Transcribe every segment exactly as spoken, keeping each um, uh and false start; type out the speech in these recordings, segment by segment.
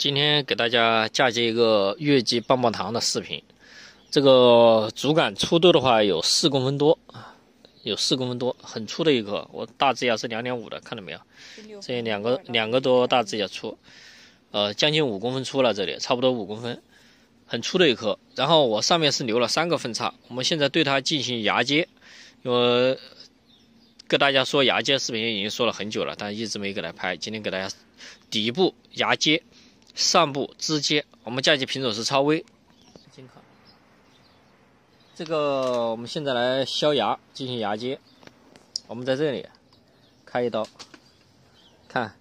今天给大家嫁接一个越级棒棒糖的视频。这个竹竿粗度的话有四公分多，有四公分多，很粗的一颗。我大指甲是两点五的，看到没有？这两个两个多大指甲粗，呃，将近五公分粗了，这里差不多五公分，很粗的一颗。然后我上面是留了三个分叉，我们现在对它进行牙接。我跟大家说牙接视频已经说了很久了，但一直没给大家拍。今天给大家底部牙接，上部支接。我们嫁接品种是超威。这个我们现在来削牙进行牙接。我们在这里开一刀，看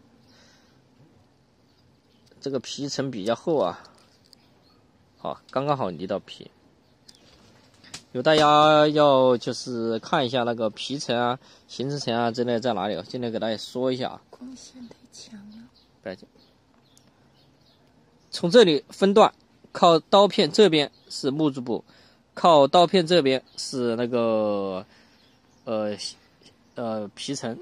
这个皮层比较厚啊，好，刚刚好离到皮。有大家要就是看一下那个皮层啊、形成层啊之类在哪里，今天给大家说一下啊。 光线太强了， 不要紧。从这里分段，靠刀片这边是木质部，靠刀片这边是那个呃呃皮层。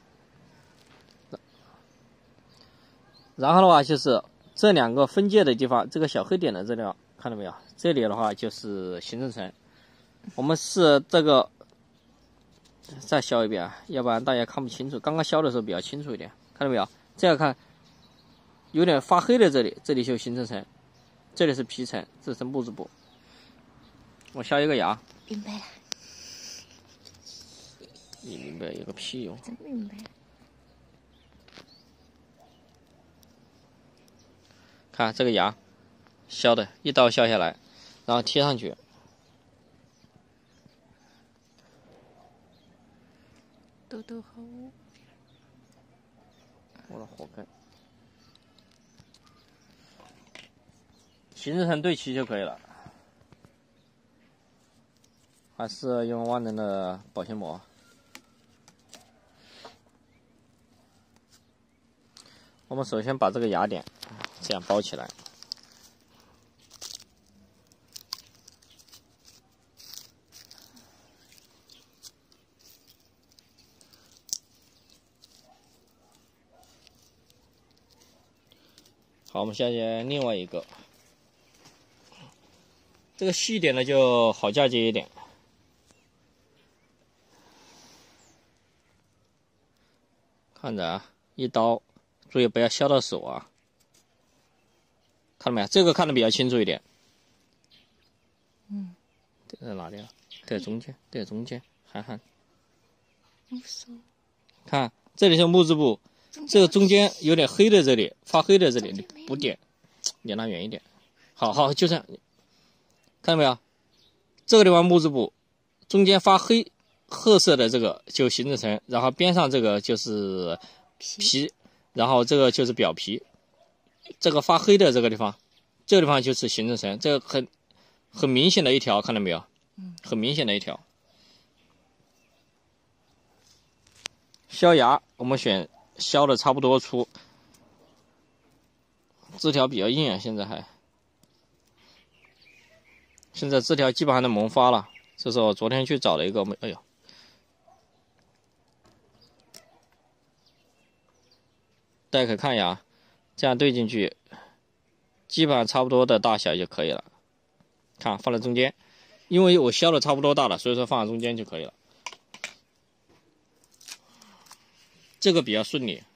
然后的话就是这两个分界的地方，这个小黑点的这地方看到没有？这里的话就是形成层。我们是这个再削一遍啊，要不然大家看不清楚。刚刚削的时候比较清楚一点，看到没有？这样看有点发黑的这里，这里就形成层，这里是皮层，这是木质部。我削一个牙。 明白了。 你明白有个屁用！ 真明白了。 看这个牙，削的一刀削下来，然后贴上去。 豆豆好。 我的活该。形成层对齐就可以了，还是用万能的保鲜膜。我们首先把这个牙点这样包起来。好，我们下接另外一个，这个细一点的就好嫁接一点。看着啊，一刀，注意不要削到手啊。看到没有？这个看得比较清楚一点。 嗯。 在哪里啊？在中间，在中间，憨憨。 无所谓。看， 这里是木质部。这个中间有点黑的，这里发黑的这里，你补点，离它远一点。好好，就这样，看到没有？这个地方木质部，中间发黑褐色的这个就形成层，然后边上这个就是皮，然后这个就是表皮。这个发黑的这个地方，这个地方就是形成层，这个很很明显的一条，看到没有？很明显的一条。削牙，我们选。削的差不多粗，枝条比较硬啊，现在还，现在枝条基本上都萌发了。这是我昨天去找了一个，哎呦，大家可以看一下啊，这样对进去，基本上差不多的大小就可以了。看放在中间，因为我削的差不多大了，所以说放在中间就可以了。这个比较顺利，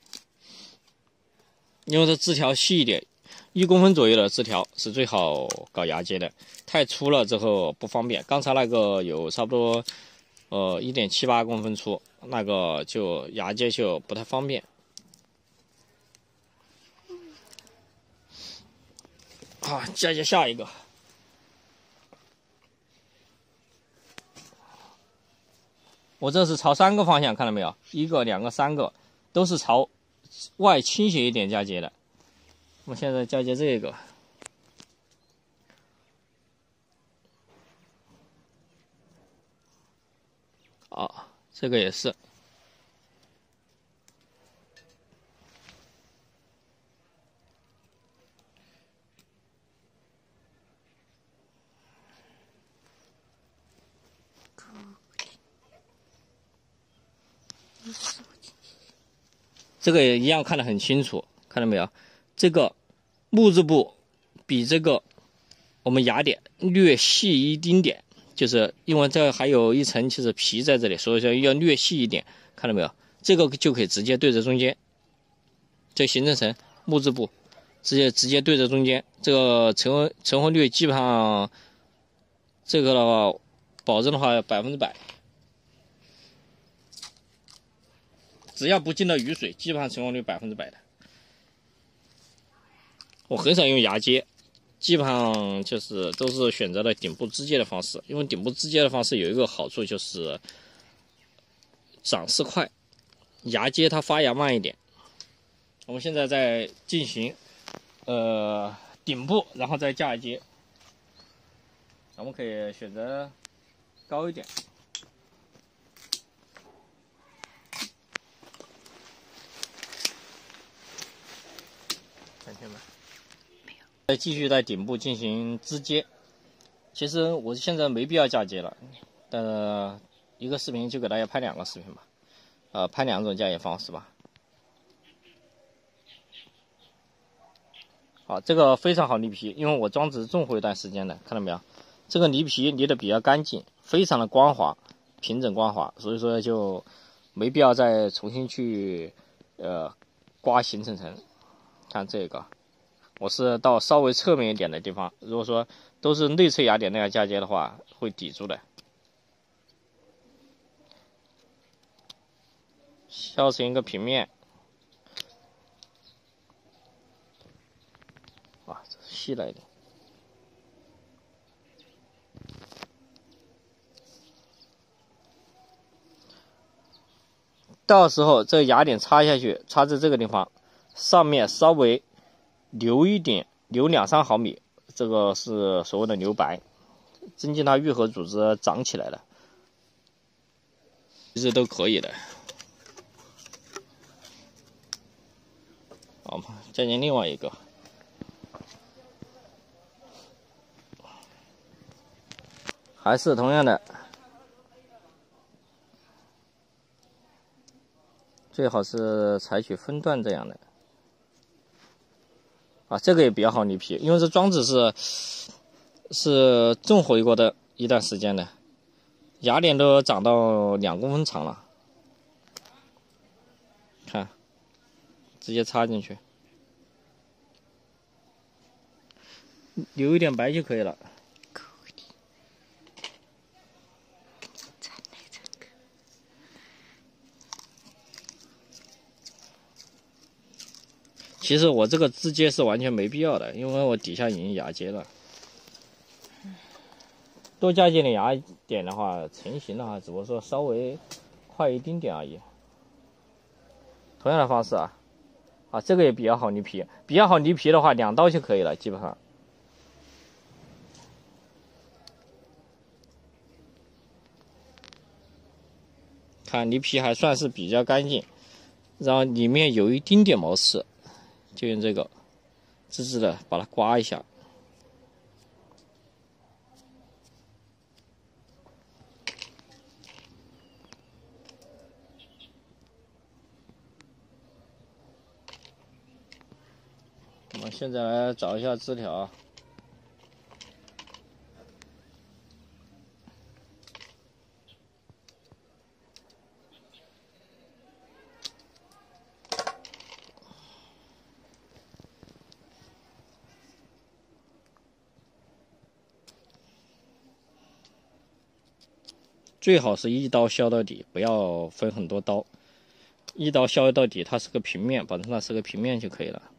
因为这枝条细一点，一公分左右的枝条是最好搞牙接的，太粗了之后不方便。刚才那个有差不多呃一点七八公分粗，那个就牙接就不太方便。好，嫁接下一个。我这是朝三个方向，看到没有？一个、两个、三个，都是朝外倾斜一点嫁接的。我们现在嫁接这个，啊，这个也是。这个也一样看得很清楚，看到没有？这个木质部比这个我们雅典略细一丁点，就是因为这还有一层其实皮在这里，所以说要略细一点，看到没有？这个就可以直接对着中间，这行政层木质部直接直接对着中间，这个成婚成婚率基本上这个的话，保证的话百分之百，只要不进到雨水，基本上成功率百分之百的。我很少用牙接，基本上就是都是选择了顶部支接的方式，因为顶部支接的方式有一个好处就是长势快，牙接它发芽慢一点。我们现在在进行呃顶部，然后再嫁接，我们可以选择高一点。看见没？ 没有。 再继续在顶部进行支接。其实我现在没必要嫁接了，但是一个视频就给大家拍两个视频吧，呃，拍两种嫁接方式吧。好，这个非常好离皮，因为我装置种过一段时间的，看到没有？这个离皮离得比较干净，非常的光滑，平整光滑，所以说就没必要再重新去呃刮行程层。看这个，我是到稍微侧面一点的地方，如果说都是内侧雅典那样嫁接的话，会抵住的。削成一个平面，哇，这细了一点。到时候这个雅典插下去，插在这个地方，上面稍微留一点，留两三毫米，这个是所谓的留白，增进它愈合组织长起来了，其实都可以的。好，再见另外一个，还是同样的。最好是采取分段这样的，啊，这个也比较好离皮，因为这装置是是种回过的一段时间的，雅典都长到两公分长了，看，直接插进去，留一点白就可以了。其实我这个支接是完全没必要的，因为我底下已经牙接了。多加接点牙点的话，成型的话，只不过说稍微快一丁点而已。同样的方式啊，啊，这个也比较好离皮，比较好离皮的话，两刀就可以了，基本上。看离皮还算是比较干净，然后里面有一丁点毛刺。就用这个滋滋的把它刮一下，我们现在来找一下枝条。最好是一刀削到底，不要分很多刀，一刀削到底，它是个平面，保证它是个平面就可以了。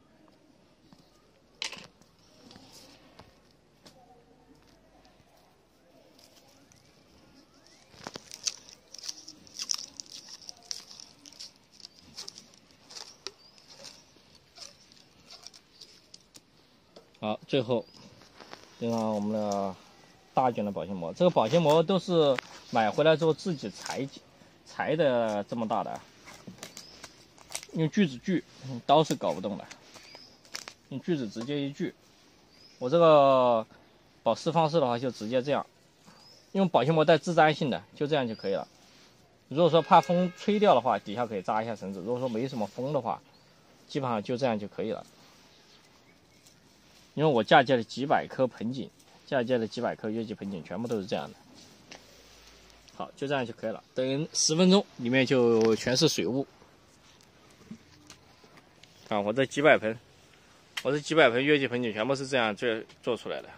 好，最后用上我们的大卷的保鲜膜，这个保鲜膜都是买回来之后自己裁裁的这么大的，用锯子锯，刀是搞不动的，用锯子直接一锯。我这个保湿方式的话，就直接这样，因为保鲜膜带自粘性的，就这样就可以了。如果说怕风吹掉的话，底下可以扎一下绳子；如果说没什么风的话，基本上就这样就可以了。 因为我嫁接了几百棵盆景，嫁接了几百棵月季盆景，全部都是这样的。好，就这样就可以了。等十分钟，里面就全是水雾。啊，我这几百盆，我这几百盆月季盆景全部是这样做做出来的。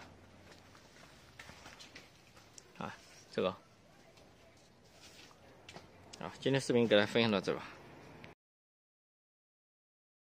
啊，这个。啊，今天视频给大家分享到这吧。